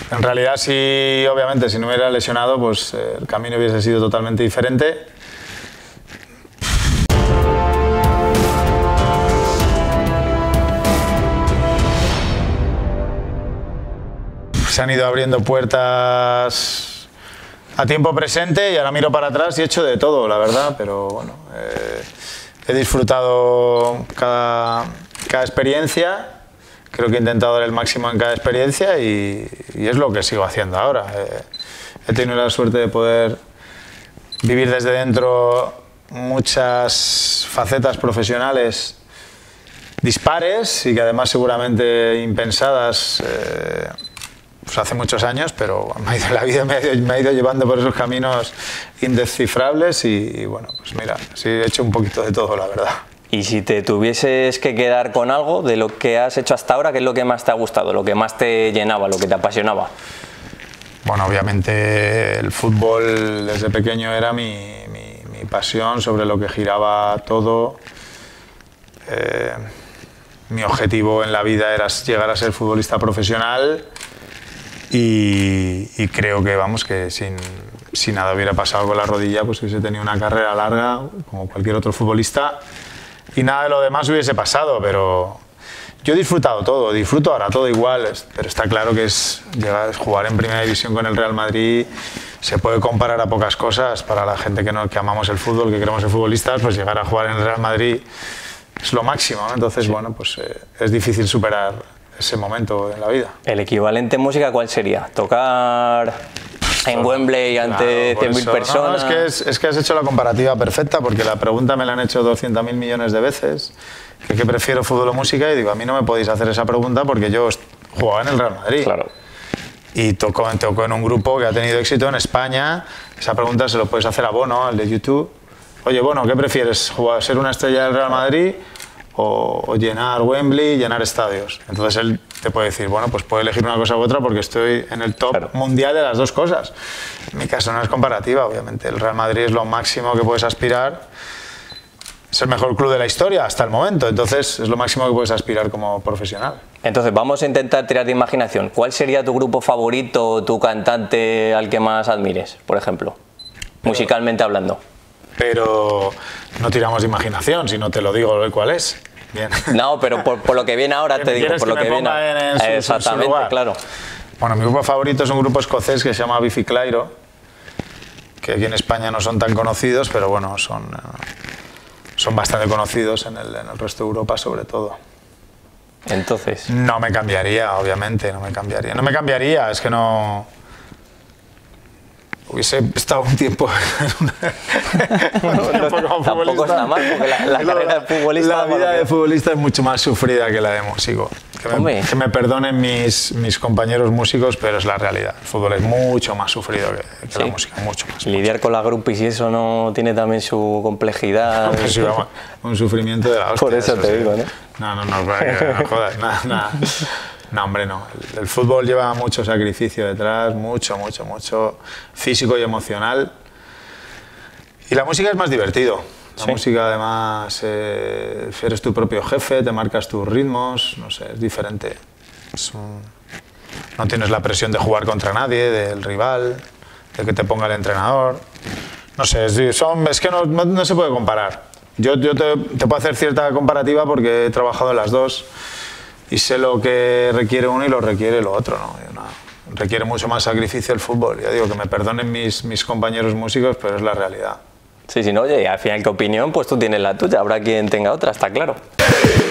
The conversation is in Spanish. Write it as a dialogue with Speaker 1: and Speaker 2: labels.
Speaker 1: En realidad, sí, obviamente, si no me hubiera lesionado, pues el camino hubiese sido totalmente diferente. Se han ido abriendo puertas a tiempo presente y ahora miro para atrás y he hecho de todo, la verdad, pero bueno, he disfrutado cada experiencia. Creo que he intentado dar el máximo en cada experiencia y es lo que sigo haciendo ahora. He tenido la suerte de poder vivir desde dentro muchas facetas profesionales dispares y que además seguramente impensadas pues hace muchos años, pero la vida me ha ido llevando por esos caminos indescifrables y bueno, pues mira, sí he hecho un poquito de todo, la verdad.
Speaker 2: Y si te tuvieses que quedar con algo de lo que has hecho hasta ahora, ¿qué es lo que más te ha gustado, lo que más te llenaba, lo que te apasionaba?
Speaker 1: Bueno, obviamente el fútbol desde pequeño era mi pasión, sobre lo que giraba todo. Mi objetivo en la vida era llegar a ser futbolista profesional y creo que, vamos, que si nada hubiera pasado con la rodilla, pues hubiese tenido una carrera larga como cualquier otro futbolista. Y nada de lo demás hubiese pasado, pero yo he disfrutado todo, disfruto ahora todo igual, pero está claro que jugar en Primera División con el Real Madrid se puede comparar a pocas cosas. Para la gente que amamos el fútbol, que queremos ser futbolistas, pues llegar a jugar en el Real Madrid es lo máximo, ¿no? Entonces, bueno, pues es difícil superar ese momento en la vida.
Speaker 2: ¿El equivalente en música cuál sería? ¿Tocar en Wembley ante 100.000 personas?
Speaker 1: No, es que has hecho la comparativa perfecta, porque la pregunta me la han hecho 200.000 millones de veces, que qué prefiero, fútbol o música, y digo, a mí no me podéis hacer esa pregunta porque yo jugaba en el Real Madrid.
Speaker 2: Claro.
Speaker 1: Y tocó en un grupo que ha tenido éxito en España. Esa pregunta se lo puedes hacer a Bono, al de YouTube. Oye, Bono, ¿qué prefieres? ¿Ser una estrella del Real Madrid o llenar Wembley, llenar estadios? Entonces él te puede decir, bueno, pues puedo elegir una cosa u otra porque estoy en el top mundial de las dos cosas. En mi caso no es comparativa, obviamente. El Real Madrid es lo máximo que puedes aspirar. Es el mejor club de la historia hasta el momento, entonces es lo máximo que puedes aspirar como profesional.
Speaker 2: Entonces vamos a intentar tirar de imaginación. ¿Cuál sería tu grupo favorito o tu cantante al que más admires, por ejemplo? Musicalmente hablando.
Speaker 1: Pero no tiramos de imaginación, si no te lo digo cuál es. Bien.
Speaker 2: No, pero por lo que viene ahora te digo, por lo que viene ahora. Exactamente, claro.
Speaker 1: Bueno, mi grupo favorito es un grupo escocés que se llama Biffy Clyro, que aquí en España no son tan conocidos, pero bueno, son bastante conocidos en el resto de Europa, sobre todo.
Speaker 2: Entonces...
Speaker 1: No me cambiaría, obviamente, no me cambiaría. No me cambiaría, es que no... Hubiese estado un tiempo
Speaker 2: tampoco está mal, porque la carrera de futbolista...
Speaker 1: La vida de futbolista es mucho más sufrida que la de músico. Que me perdonen mis compañeros músicos, pero es la realidad. El fútbol es mucho más sufrido que la música, mucho más.
Speaker 2: Lidiar con la groupies y eso no tiene también su complejidad.
Speaker 1: Pues sí, vamos, un sufrimiento de la hostia.
Speaker 2: Por eso te digo, ¿no?
Speaker 1: No jodas, nada. No, hombre, no. El fútbol lleva mucho sacrificio detrás, mucho físico y emocional. Y la música es más divertido. La música, además, eres tu propio jefe, te marcas tus ritmos, no sé, es diferente. No tienes la presión de jugar contra nadie, del rival, de que te ponga el entrenador. No sé, es que no se puede comparar. Yo te puedo hacer cierta comparativa porque he trabajado en las dos y sé lo que requiere uno y lo requiere lo otro, ¿no? Requiere mucho más sacrificio el fútbol. Ya digo, que me perdonen mis compañeros músicos, pero es la realidad.
Speaker 2: Sí, no, oye, al final, ¿qué opinión? Pues tú tienes la tuya, habrá quien tenga otra, está claro.